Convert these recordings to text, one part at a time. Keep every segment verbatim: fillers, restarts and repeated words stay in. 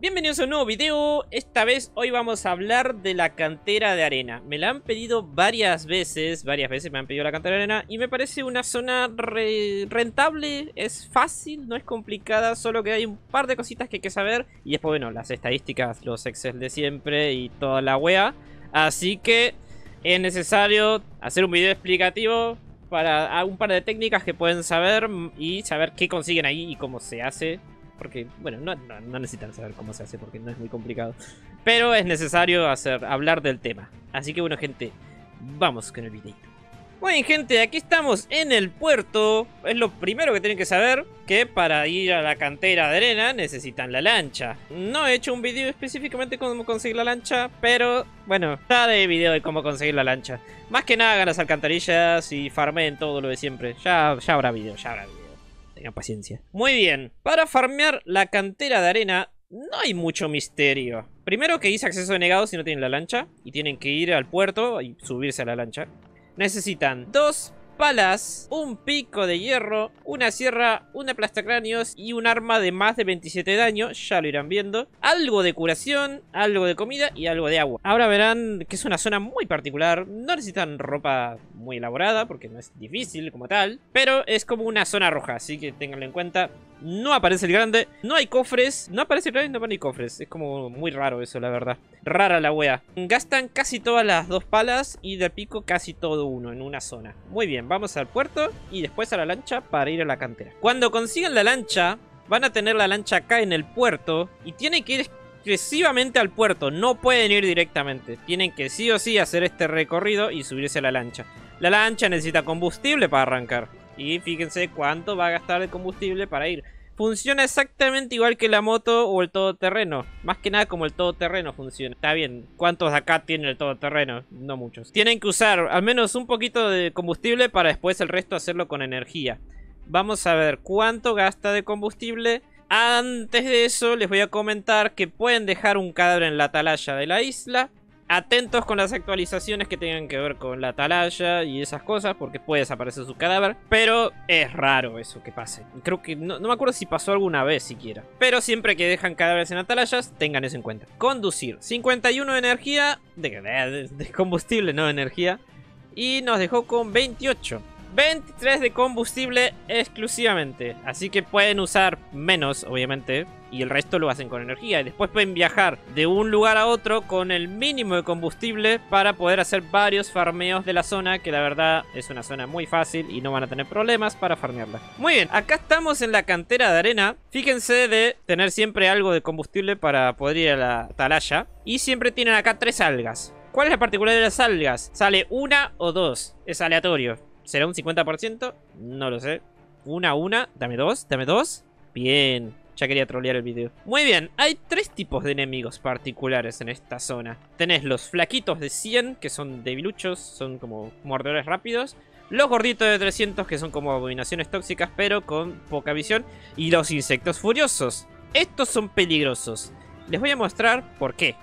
Bienvenidos a un nuevo video. Esta vez hoy vamos a hablar de la cantera de arena. Me la han pedido varias veces, varias veces me han pedido la cantera de arena y me parece una zona re rentable, es fácil, no es complicada, solo que hay un par de cositas que hay que saber y después, bueno, las estadísticas, los Excel de siempre y toda la wea. Así que es necesario hacer un video explicativo para un par de técnicas que pueden saber y saber qué consiguen ahí y cómo se hace. Porque, bueno, no, no, no necesitan saber cómo se hace porque no es muy complicado. Pero es necesario hacer, hablar del tema. Así que, bueno, gente, vamos con el videito. Bueno, gente, aquí estamos en el puerto. Es lo primero que tienen que saber, que para ir a la cantera de arena necesitan la lancha. No he hecho un video específicamente cómo conseguir la lancha, pero, bueno, haré video de cómo conseguir la lancha. Más que nada hagan las alcantarillas y farmeen todo lo de siempre. Ya, ya habrá video, ya habrá video. Tengan paciencia. Muy bien, para farmear la cantera de arena no hay mucho misterio. Primero que dice acceso denegado si no tienen la lancha y tienen que ir al puerto y subirse a la lancha. Necesitan dos palas, un pico de hierro, una sierra, un aplastacráneos y un arma de más de veintisiete de daño, ya lo irán viendo. Algo de curación, algo de comida y algo de agua. Ahora verán que es una zona muy particular, no necesitan ropa muy elaborada porque no es difícil como tal, pero es como una zona roja, así que ténganlo en cuenta. No aparece el grande, no hay cofres, no aparece el grande, no hay cofres, es como muy raro eso, la verdad. Rara la wea. Gastan casi todas las dos palas y del pico casi todo uno en una zona. Muy bien, vamos al puerto y después a la lancha para ir a la cantera. Cuando consigan la lancha, van a tener la lancha acá en el puerto y tienen que ir exclusivamente al puerto, no pueden ir directamente. Tienen que sí o sí hacer este recorrido y subirse a la lancha. La lancha necesita combustible para arrancar. Y fíjense cuánto va a gastar de combustible para ir. Funciona exactamente igual que la moto o el todoterreno. Más que nada como el todoterreno funciona. Está bien, ¿cuántos de acá tienen el todoterreno? No muchos. Tienen que usar al menos un poquito de combustible para después el resto hacerlo con energía. Vamos a ver cuánto gasta de combustible. Antes de eso les voy a comentar que pueden dejar un cadáver en la atalaya de la isla. Atentos con las actualizaciones que tengan que ver con la atalaya y esas cosas, porque puede desaparecer su cadáver. Pero es raro eso que pase. Creo que no, no me acuerdo si pasó alguna vez siquiera. Pero siempre que dejan cadáveres en atalayas, tengan eso en cuenta. Conducir, cincuenta y uno de energía, de, de, de combustible, no de energía. Y nos dejó con veintiocho. veintitrés de combustible exclusivamente. Así que pueden usar menos, obviamente. Y el resto lo hacen con energía. Y después pueden viajar de un lugar a otro con el mínimo de combustible para poder hacer varios farmeos de la zona. Que la verdad es una zona muy fácil y no van a tener problemas para farmearla. Muy bien, acá estamos en la cantera de arena. Fíjense de tener siempre algo de combustible para poder ir a la atalaya. Y siempre tienen acá tres algas. ¿Cuál es la particularidad de las algas? Sale una o dos. Es aleatorio. ¿Será un cincuenta por ciento? No lo sé. Una, una. Dame dos, dame dos. Bien. Ya quería trolear el video. Muy bien. Hay tres tipos de enemigos particulares en esta zona. Tenés los flaquitos de cien, que son debiluchos. Son como mordedores rápidos. Los gorditos de trescientos, que son como abominaciones tóxicas, pero con poca visión. Y los insectos furiosos. Estos son peligrosos. Les voy a mostrar por qué.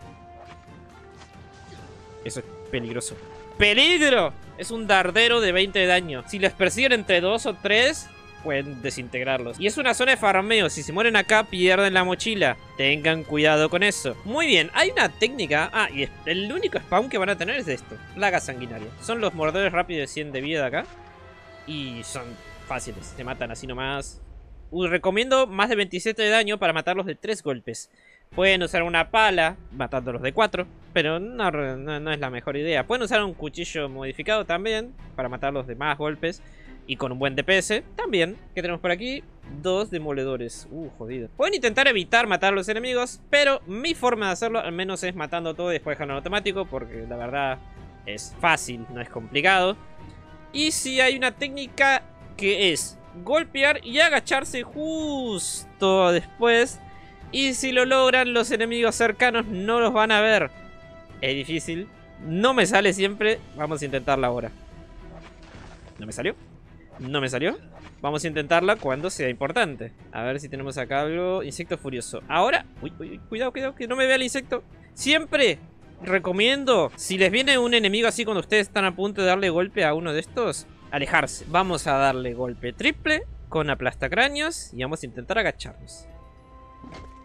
Eso es peligroso. ¡Peligro! Es un dardero de veinte de daño. Si les persiguen entre dos o tres, pueden desintegrarlos. Y es una zona de farmeo. Si se mueren acá, pierden la mochila. Tengan cuidado con eso. Muy bien, hay una técnica. Ah, y el único spawn que van a tener es esto: plaga sanguinaria. Son los mordedores rápidos de cien de vida acá. Y son fáciles, se matan así nomás. Uy, recomiendo más de veintisiete de daño para matarlos de tres golpes. Pueden usar una pala, matándolos de cuatro, pero no, no, no es la mejor idea. Pueden usar un cuchillo modificado también, para matarlos de más golpes. Y con un buen D P S también. ¿Qué tenemos por aquí? Dos demoledores. Uh, jodido. Pueden intentar evitar matar a los enemigos, pero mi forma de hacerlo al menos es matando todo y después dejarlo en automático, porque la verdad es fácil, no es complicado. Y si hay una técnica que es golpear y agacharse justo después. Y si lo logran, los enemigos cercanos no los van a ver. Es difícil. No me sale siempre. Vamos a intentarla ahora. ¿No me salió? ¿No me salió? Vamos a intentarla cuando sea importante. A ver si tenemos acá algo. Insecto furioso. Ahora... Uy, uy, uy, cuidado, cuidado, que no me vea el insecto. Siempre recomiendo, si les viene un enemigo así cuando ustedes están a punto de darle golpe a uno de estos, alejarse. Vamos a darle golpe triple con aplastacráneos y vamos a intentar agacharnos.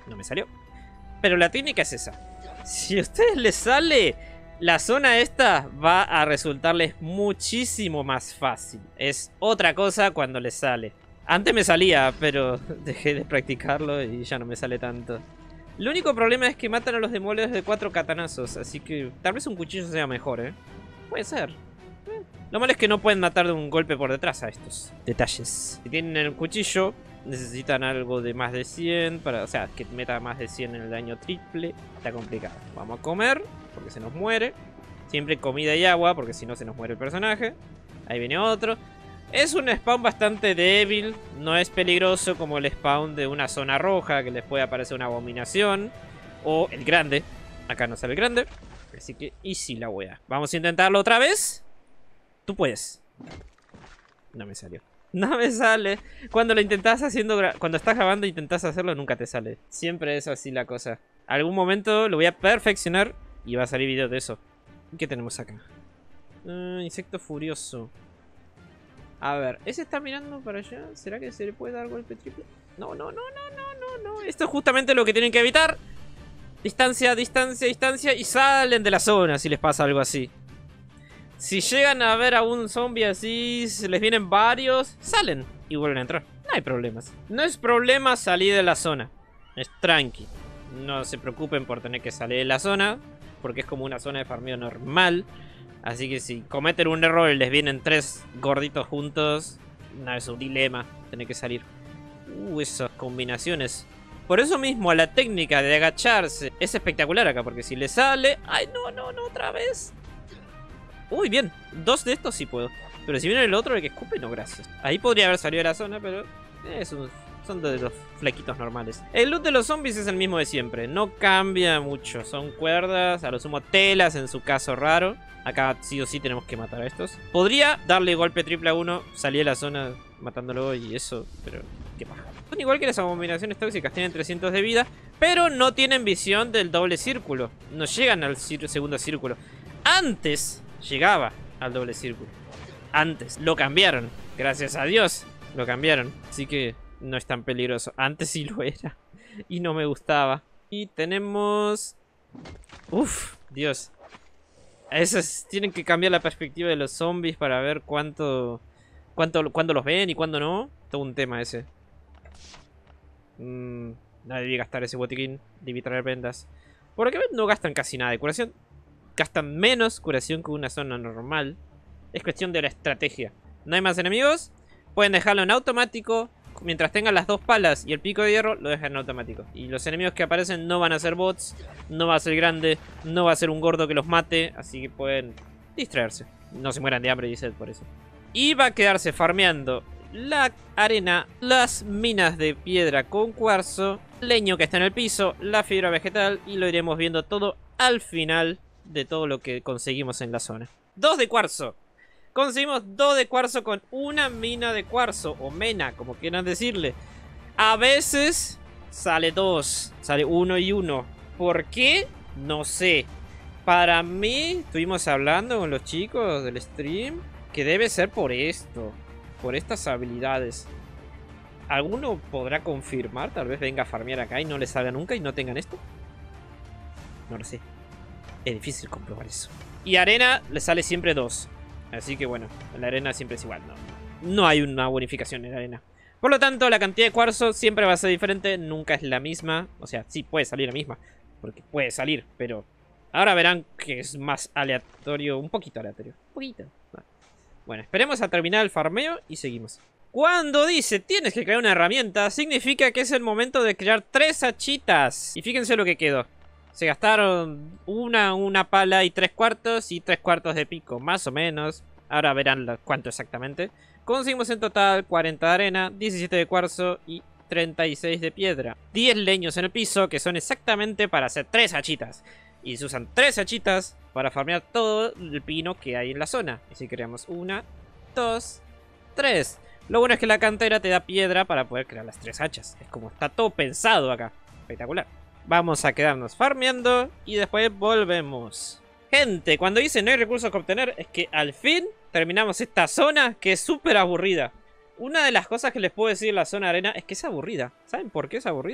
No me salió. Pero la técnica es esa. Si a ustedes les sale, la zona esta va a resultarles muchísimo más fácil. Es otra cosa cuando les sale. Antes me salía, pero dejé de practicarlo y ya no me sale tanto. El único problema es que matan a los demonios de cuatro katanazos, así que tal vez un cuchillo sea mejor, ¿eh? Puede ser. Eh. Lo malo es que no pueden matar de un golpe por detrás a estos detalles. Si tienen el cuchillo, necesitan algo de más de cien, para, o sea, que meta más de cien en el daño triple. Está complicado. Vamos a comer, porque se nos muere. Siempre comida y agua, porque si no se nos muere el personaje. Ahí viene otro. Es un spawn bastante débil, no es peligroso como el spawn de una zona roja que les puede aparecer una abominación. O el grande, acá no sale el grande, así que easy la wea. Vamos a intentarlo otra vez. Tú puedes. No me salió. No me sale. Cuando lo intentás haciendo, cuando estás grabando e intentás hacerlo, nunca te sale. Siempre es así la cosa. Algún momento lo voy a perfeccionar y va a salir video de eso. ¿Qué tenemos acá? Uh, insecto furioso. A ver, ese está mirando para allá. ¿Será que se le puede dar golpe triple? No, no, no, no, no, no, no. Esto es justamente lo que tienen que evitar. Distancia, distancia, distancia. Y salen de la zona si les pasa algo así. Si llegan a ver a un zombie así, se les vienen varios, salen y vuelven a entrar. No hay problemas. No es problema salir de la zona. Es tranqui. No se preocupen por tener que salir de la zona, porque es como una zona de farmeo normal. Así que si cometen un error y les vienen tres gorditos juntos, no es un dilema tener que salir. Uh, esas combinaciones. Por eso mismo la técnica de agacharse es espectacular acá, porque si le sale... ¡Ay, no, no, no, otra vez! Uy, bien, dos de estos sí puedo. Pero si viene el otro, el que escupe, no, gracias. Ahí podría haber salido de la zona, pero es un, son de los flequitos normales. El loot de los zombies es el mismo de siempre. No cambia mucho. Son cuerdas, a lo sumo telas en su caso raro. Acá sí o sí tenemos que matar a estos. Podría darle golpe triple a uno, salir de la zona matándolo y eso, pero qué paja. Son igual que las abominaciones tóxicas, tienen trescientos de vida, pero no tienen visión del doble círculo. No llegan al segundo círculo. Antes llegaba al doble círculo. Antes. Lo cambiaron. Gracias a Dios. Lo cambiaron. Así que no es tan peligroso. Antes sí lo era. Y no me gustaba. Y tenemos... Uf, Dios. Esos tienen que cambiar la perspectiva de los zombies para ver cuánto... cuánto cuándo los ven y cuándo no. Todo un tema ese. Mm, no debí gastar ese botiquín. Debí traer vendas. Por acá no gastan casi nada de curación. Gastan menos curación que una zona normal. Es cuestión de la estrategia. No hay más enemigos. Pueden dejarlo en automático. Mientras tengan las dos palas y el pico de hierro, lo dejan en automático. Y los enemigos que aparecen no van a ser bots. No va a ser grande. No va a ser un gordo que los mate. Así que pueden distraerse. No se mueran de hambre y sed por eso. Y va a quedarse farmeando la arena, las minas de piedra con cuarzo, leño que está en el piso, la fibra vegetal. Y lo iremos viendo todo al final de todo lo que conseguimos en la zona. Dos de cuarzo. Conseguimos dos de cuarzo con una mina de cuarzo. O mena, como quieran decirle. A veces sale dos. Sale uno y uno. ¿Por qué? No sé. Para mí, estuvimos hablando con los chicos del stream, que debe ser por esto. Por estas habilidades. ¿Alguno podrá confirmar? Tal vez venga a farmear acá y no le salga nunca y no tengan esto. No lo sé. Es difícil comprobar eso. Y arena le sale siempre dos. Así que bueno, la arena siempre es igual. No, no hay una bonificación en la arena. Por lo tanto, la cantidad de cuarzo siempre va a ser diferente. Nunca es la misma. O sea, sí puede salir la misma. Porque puede salir, pero... Ahora verán que es más aleatorio. Un poquito aleatorio. Un poquito. Bueno, esperemos a terminar el farmeo y seguimos. Cuando dice tienes que crear una herramienta, significa que es el momento de crear tres hachitas. Y fíjense lo que quedó. Se gastaron una, una pala y tres cuartos y tres cuartos de pico, más o menos. Ahora verán cuánto exactamente. Conseguimos en total cuarenta de arena, diecisiete de cuarzo y treinta y seis de piedra. diez leños en el piso, que son exactamente para hacer tres hachitas. Y se usan tres hachitas para farmear todo el pino que hay en la zona. Y si creamos una, dos, tres. Lo bueno es que la cantera te da piedra para poder crear las tres hachas. Es como está todo pensado acá. Espectacular. Vamos a quedarnos farmeando y después volvemos. Gente, cuando dice no hay recursos que obtener, es que al fin terminamos esta zona que es súper aburrida. Una de las cosas que les puedo decir de la zona de arena es que es aburrida. ¿Saben por qué es aburrida?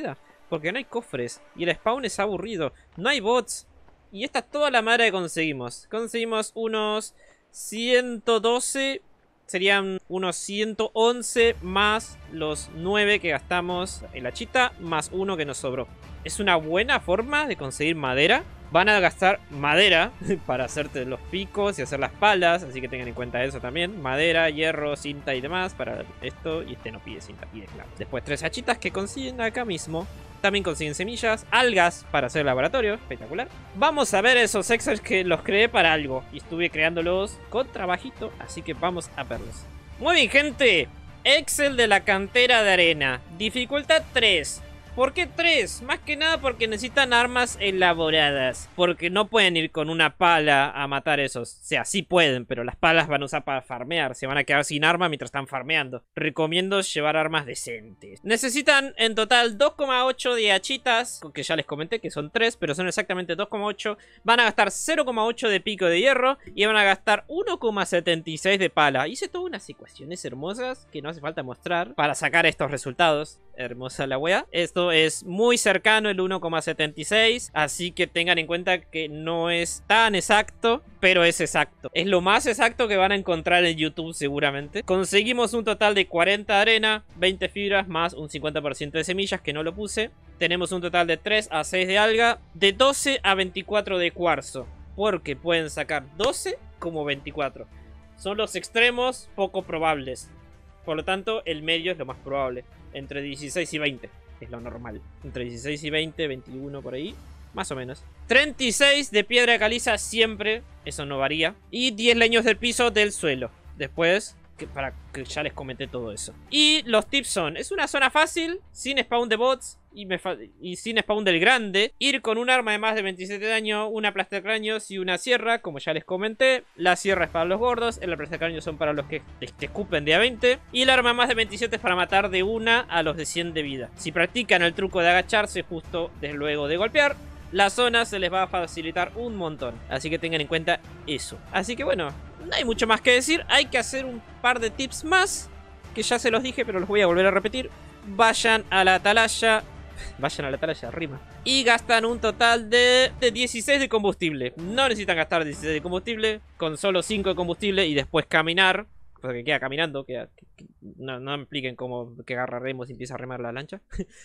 porque no hay cofres. Y el spawn es aburrido. No hay bots. Y esta es toda la madera que conseguimos. Conseguimos unos ciento doce. Serían unos ciento once más los nueve que gastamos en la chita, más uno que nos sobró. Es una buena forma de conseguir madera. Van a gastar madera para hacerte los picos y hacer las palas, así que tengan en cuenta eso también. Madera, hierro, cinta y demás para esto. Y este no pide cinta, pide clavo. Después tres hachitas que consiguen acá mismo. También consiguen semillas, algas para hacer laboratorio, espectacular. Vamos a ver esos Excel que los creé para algo. Y estuve creándolos con trabajito, así que vamos a verlos. Muy bien, gente. Excel de la cantera de arena. Dificultad tres. ¿Por qué tres? Más que nada porque necesitan armas elaboradas. Porque no pueden ir con una pala a matar esos. O sea, sí pueden, pero las palas van a usar para farmear. Se van a quedar sin arma mientras están farmeando. Recomiendo llevar armas decentes. Necesitan en total dos coma ocho de hachitas, que ya les comenté que son tres, pero son exactamente dos coma ocho. Van a gastar cero coma ocho de pico de hierro y van a gastar uno coma setenta y seis de pala. Hice todas unas ecuaciones hermosas que no hace falta mostrar para sacar estos resultados. Hermosa la wea. Esto es muy cercano el uno coma setenta y seis, así que tengan en cuenta que no es tan exacto, pero es exacto. Es lo más exacto que van a encontrar en YouTube seguramente. Conseguimos un total de cuarenta de arena, veinte fibras más un cincuenta por ciento de semillas que no lo puse. Tenemos un total de tres a seis de alga, de doce a veinticuatro de cuarzo, porque pueden sacar doce como veinticuatro. Son los extremos poco probables. Por lo tanto, el medio es lo más probable. Entre dieciséis y veinte es lo normal. Entre dieciséis y veinte, veintiuno por ahí. Más o menos. treinta y seis de piedra caliza siempre. Eso no varía. Y diez leños del piso del suelo. Después, que para que ya les comenté todo eso. Y los tips son: es una zona fácil, sin spawn de bots. Y, me y sin spawn del grande. Ir con un arma de más de veintisiete de daño, una aplastacráneos y una sierra, como ya les comenté. La sierra es para los gordos, el aplastacráneos son para los que te, te escupen de a veinte. Y el arma de más de veintisiete es para matar de una a los de cien de vida. Si practican el truco de agacharse justo desde luego de golpear, la zona se les va a facilitar un montón. Así que tengan en cuenta eso. Así que bueno, no hay mucho más que decir. Hay que hacer un par de tips más, que ya se los dije, pero los voy a volver a repetir. Vayan a la atalaya. Vayan a la atalaya, rima. Y gastan un total de, de dieciséis de combustible. No necesitan gastar dieciséis de combustible. Con solo cinco de combustible y después caminar. Porque queda caminando. Queda, que, que, no, no me expliquen cómo que agarra remos y empieza a remar la lancha.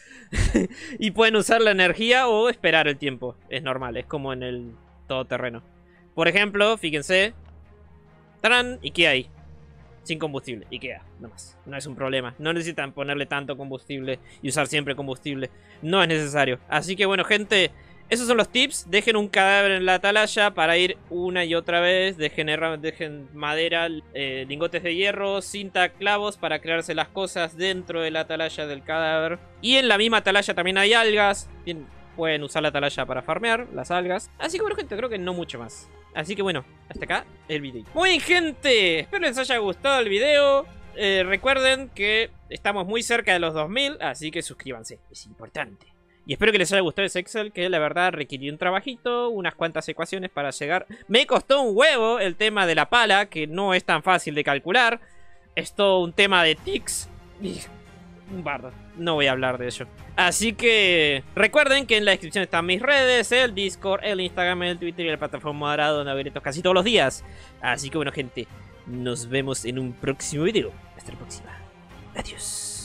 Y pueden usar la energía o esperar el tiempo. Es normal, es como en el todoterreno. Por ejemplo, fíjense. ¡Tarán! ¿Y qué hay? Sin combustible, y queda, nomás. No es un problema. No necesitan ponerle tanto combustible y usar siempre combustible. No es necesario. Así que bueno, gente, esos son los tips. Dejen un cadáver en la atalaya para ir una y otra vez. Dejen, dejen madera, eh, lingotes de hierro, cinta, clavos para crearse las cosas dentro de la atalaya del cadáver. Y en la misma atalaya también hay algas. Bien, pueden usar la atalaya para farmear las algas. Así que bueno, gente, creo que no mucho más. Así que bueno, hasta acá el video. Muy bien, gente, espero les haya gustado el video. eh, Recuerden que estamos muy cerca de los dos mil, así que suscríbanse, es importante. Y espero que les haya gustado ese Excel, que la verdad requirió un trabajito, unas cuantas ecuaciones para llegar. Me costó un huevo el tema de la pala, que no es tan fácil de calcular. Es todo un tema de tics. Un bardo, no voy a hablar de ello. Así que recuerden que en la descripción están mis redes, el Discord, el Instagram, el Twitter y la plataforma moderada donde hago directos casi todos los días. Así que bueno, gente, nos vemos en un próximo video. Hasta la próxima. Adiós.